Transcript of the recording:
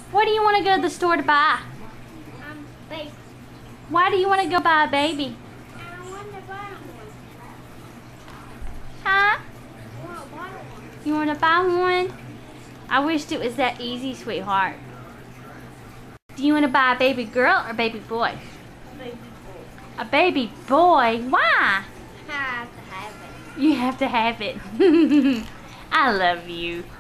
What do you want to go to the store to buy? Baby. Why do you want to go buy a baby? I want to buy one. Huh? I want to buy one. You want to buy one? I wished it was that easy, sweetheart. Do you want to buy a baby girl or baby boy? Baby boy. A baby boy? Why? I have to have it. You have to have it. I love you.